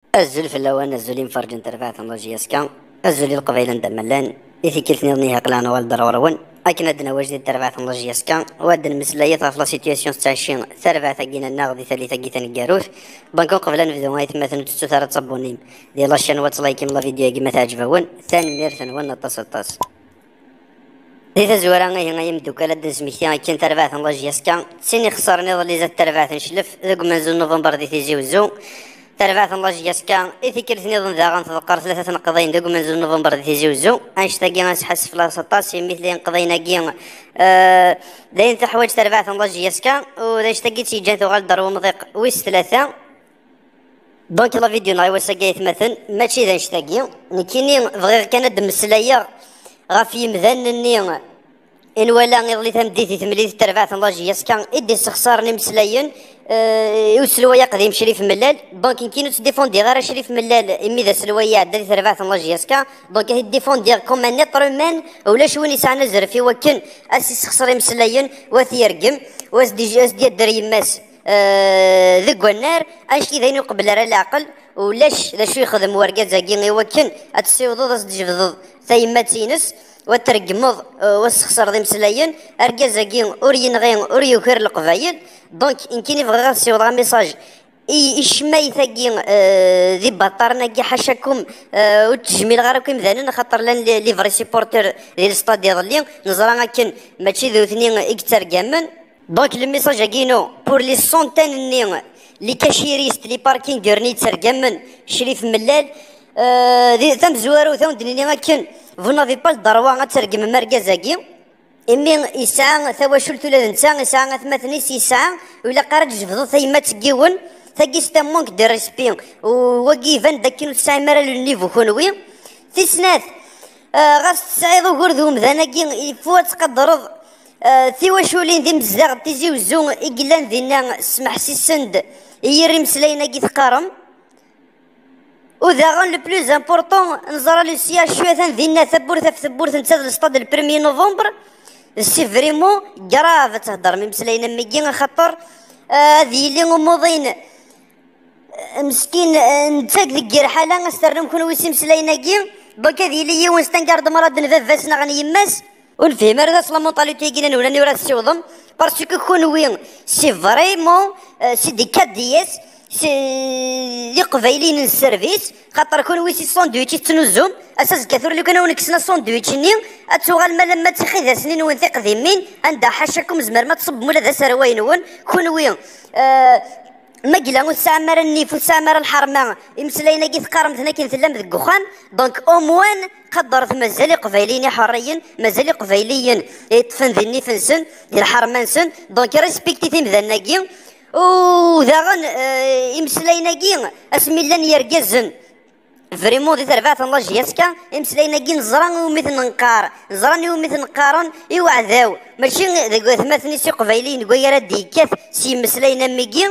الزول في اللوان الزولين فرجن ترفعت الله جياسكا الزولي القبيلة ندملان إذا كيرتني ظنيها قلان والدر وروان أكن أدنى وجد ترفعت الله جياسكا وأدن مسلاية طافلا سيتياسيون ستاشين ترفعت أجينا الناغذي ثالثة جيتان الجاروف بانكو قبلا نفذو ما يتمثل تستثار تصبونيم ديال الشان واتلايكين لا فيديو كيما تعجبون ثاني ميرثن وانا الطاس ديتا زورا غي يمدو كالا دزميكتي كين ترفعت الله جياسكا تسيني خسرني ظلي زاد ترفعت نشلف ذوك منزل نوفمبر دي تيزي وزو ترفعت الله جياسكا إذا كرتني ظن ذا غنتذكر ثلاثة نقضين دوك منزل نوفمبر دي تيزي وزو أنشتاقي غنسحس في لاصطاس مثل نقضينا كين داين تحوايج ترفعت الله جياسكا ودا اشتاقي تيجان ثوغال درو مضيق ويس ثلاثة دونك لا فيديو ناي وساقي مثلا ماشي ذا اشتاقي نكيني بغير كان دمسلايا غافي مذنني إن ولا غير تمديتي تمليت ترفعت الله جياسكا إدي استخسارني مسلاين وسلويا قديم شريف ملال دونك يمكن تديفوندي غير شريف ملال إمي ذا سلويا عدالي ترفعت الله جياسكا دونك هي ديفوندي كوم ان مان ولا شوين يسعنا زرفي وكن أسي استخساري مسلاين وثيرقم واس دي الدري ماس ذق النار اش كذا يقبل على العقل ولاش لا شو يخدم ورقات زاكي وكن اتسيوض ضد ثيما تينس وترقمض وسخسر ذي مسلاين اركازاكي اورين غين اوريو خير القبايل دونك يمكن يبغى غير سيوض ميساج إشماي ثقي ذي بطارنا كي حاشاكم وتجميل غيركم مثلا خاطر لان لي فري سيبورتر ديال الستاد يظلي نزرا كان ماشي ذو اثنين اكثر كامل دونك لو ميساج كينو بور لي سونتين ني لي كاشيريست لي باركينغ رنيت سرقمن شريف ملال ذي ثم زوارو ثم دنيا كان فو نافي با الضروه غترقم مركزاكي إمي يسعى ثواشل ثلاث نساء يسعى ثماثنيس يسعى ولا قارج جفضو ثيما تكيون ثقي ستامونك دي ريسبي ووقيفان داكينو تسعي مرا للنيفو كونوي تسناث غاس تسعي ظهور ذوم ذاناكي يفوا تقدرض ثواشولين ذي مزاغ تيزي وزو إقلان ذينا سمح سند يري مسلاينا كي ثقارم وذا غان لو بلوز امبورطون نزرا لو سياج شويه ذينا ثبورث نتساد الستاد البرمي نوفمبر سي فريمون كراف تهضر من مسلاينا ميكي خاطر هذه اللي غموضين مسكين نتاك ذيك الحاله نسترنم كون ويسي مسلاينا كي دونك هذه اللي ونستنكارد مرض نفافاسنا غني يماس ونفهم هذا اصلا مونطاليتي كينا ولا نورا السيوضم باسكو كون وين سي فريمون سي دي كادياس لي قبايلين السيرفيس خاطر كون ويسي ساندويتش تنوزهم اساس كثر اللي كانوا نكسنا ساندويتش ني اتوغال ما لما تخي ذا سنين وين ثق ذيمين عندها حاشاكم زمر ما تصب مولا ذا سروين وين كون وين مقلا وسامر النيف وسامر الحرمه يمسلاينا كي ثقارم ثنا كي نتلم ذك وخان دونك اوموان قدرت مازال قبايلين حريين مازال قبايليين يطفن ذي النيف نسن ديال الحرمه نسن دونك ريسبكتي تيمذا كي وذاغن يمسلاينا كي اسمي لان يرقزن فريمون دي ترفعت الله جياسكا يمسلاينا كي نزران ومثل نقار نزراني ومثل نقارن يوعذاو ماشي ذاك ثماثني سي قبايلين كويرا ديكاث سي مسلاينا ميكي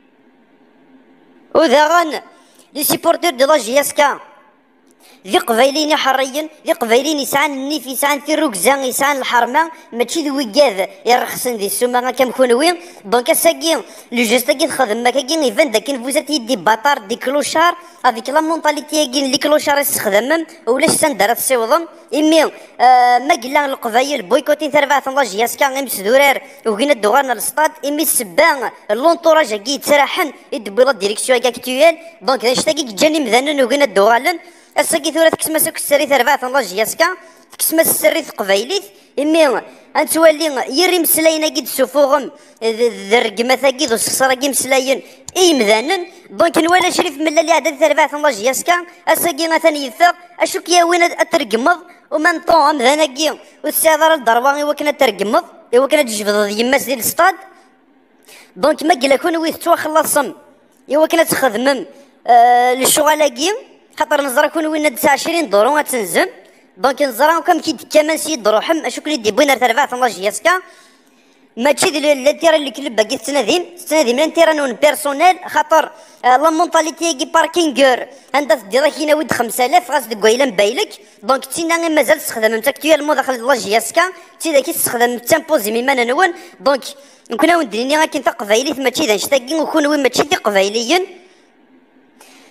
وذاغن لي سيبورتور دي لا جياسكا ذي قبايلين حريين ذي قبايلين يسعان النيف يسعان في الركزان يسعان الحرمه ماشي ذي وكاذ يرخصن ذي السوما كم كونوين دونك اساكي لو جيست كي تخدم ما كاين ايفان داك فوزات يدي باطار دي كلوشار افيك لا مونطاليتي كاين لي كلوشار يستخدمهم ولاش سندرات السيوضم امي ما قلنا القبايل بويكوتين ترفعت الله جياسكا غيمس دورار وكينا دوغارنا للسطاد امي السبان لونطوراج كي يتسرحن يدبي لا ديريكسيون اكتويال دونك هاشتاكي جاني مذنن وكينا دوغالن الساكي ثورة تكسما سوك السري ترفعت الله جياسكا تكسما السري قبايليت إمي أنتوالي يري مسلاينا كي تسوفوغم الرقمة ثاكي ذو السخسرة كي مسلاين إي مذانن دونك نوالا شريف من اللي عدد ترفعت الله جياسكا الساكي مثلا يفاق أشوك يا وين أترقمض ومن طوم ذانا كي والسيادة الضرواني وكنا ترقمض وكنا تجفض يماس ديال السطاد دونك ما قلا كون ويث تواخلصم إوا كنا تخدمم للشغالة كي خاطر نزرا كون وين 29 دورو غتنزم دونك نزرا كم كي كمان سيد روحم اشوك لي دي بوينر ترفعت الله جياسكا ماشي لا تيرا اللي كلب باقي تناديم لا تيرا نون بيرسونيل خاطر لا مونطاليتي كي باركينغور عندها ديرا كينا ود 5000 غاس دكويلا مبايلك دونك تينا مازال تستخدم انت اكتويالمون داخل الله جياسكا تي داكي تستخدم تامبوزي ميما نون دونك نكون نديرني غا كي قبايلي ماشي ذا نشتاقين وكون وين ماشي قبايليين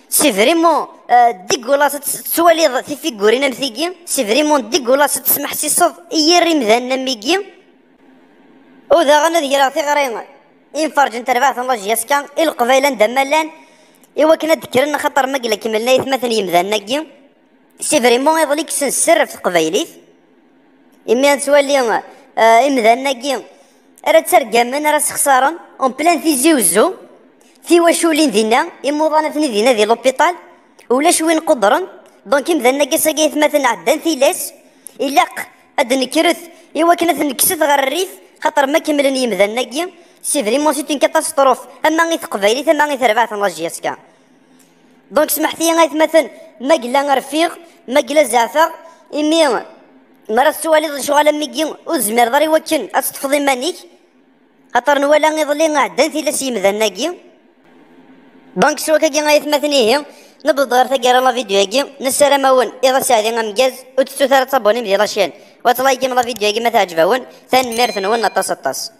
سي فريمون ديك ولا تسوالي في فيغورينا مثيكي سي فريمون ديك ولا تسمح سي صوف يري مذانا ميكي وذا غنا ديال غتي غرينا ينفرج انت ربعت الله جياسكا القبيله دمالان ايوا كنا ذكرنا خاطر ما قال كملنا يثمثل يمذانا كي سي فريمون يضليك سنسر في قبايليت إما تولي إمذانا كي راه ترقمن راه خسارا اون بلان في زيوزو في واشولين دينا إموضانتني دينا ديال لوبيطال ولاش وين قدرن دونك إمذانا كي ساقيت مثلا عدان ثيلاس إلاق هاد نكرث إوا كنا نكست غير الريف خاطر ما كملن يمذانا كي سي فريمون سيت اون كاتاستروف اما غير قبايليت اما غير ربعت الله جياسكا دونك سمحتي غير مثلا ما قلا رفيق ما قلا زعفر إمي مرة السوالي شغالة ميكي وزمير ضري وكن أستفضي مانيك خاطر نوالا غيظلي عدان ثيلا سيمذانا كي دونك سوا كي غيثمثني هي نبض غير ثقيرا لا فيديو كي نسالم اون اذا ساعدين غمكاز وتستو ثلاث صابوني مديال لاشين وتلايكي لا فيديو كي ما تعجبون ثان ميرث نون نطاس